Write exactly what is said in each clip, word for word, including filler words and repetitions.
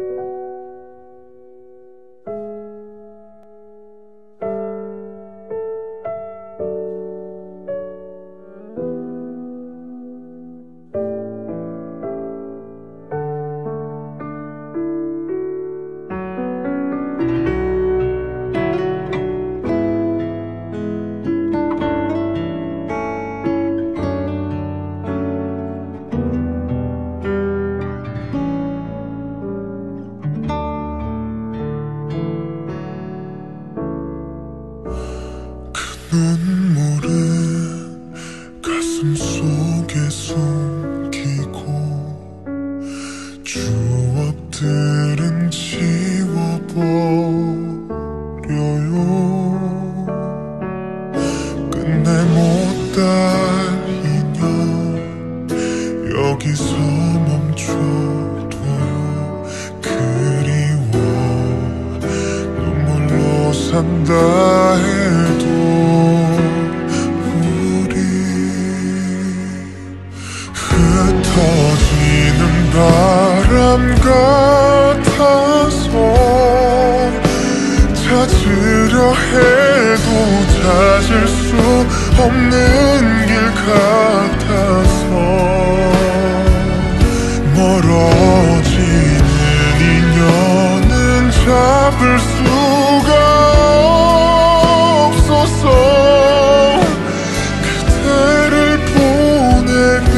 눈물은 가슴 속에 숨기고 추억들은 지워버려요. 끝내 못 달리면 여기서 멈춰둬요. 그리워 눈물로 산다 해도 흩어지는 바람 같아서 찾으려 해도 찾을 수 없는 길 같아서 멀어지는 인연은 잡을 수가 없어서 그대를 보내는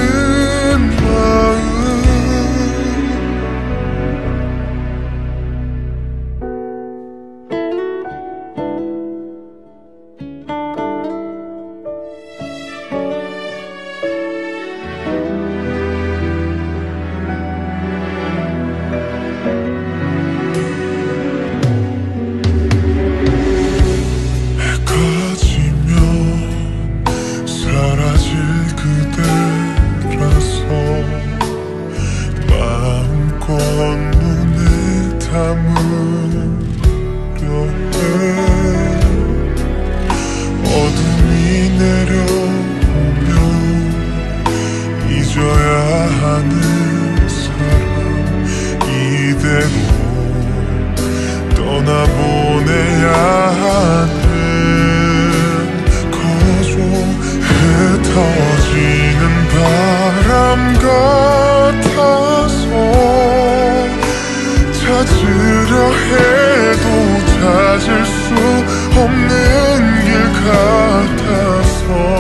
눈에 담으려 해. 어둠이 내려오면 잊어야 하는 사람 이대로 떠나보내야 하는 거죠. 흩어지는 바람 같아서 찾으려 해도 찾을 수 없는 길 같아서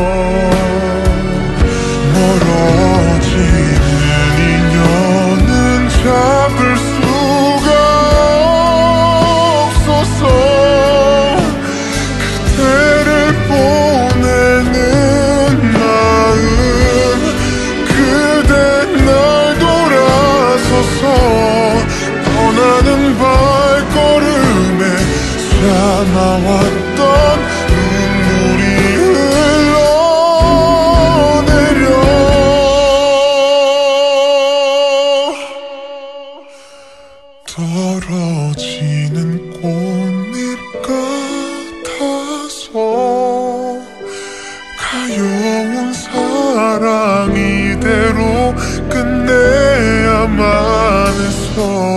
멀어지는 인연은 잡을 수가 없어서 그대를 보내는 마음 그대 날 돌아서서 떠나는 발걸음에 참아왔던 눈물이 흘러내려 떨어지는 꽃잎 같아서 가여운 사랑 이대로 끝내야만 해서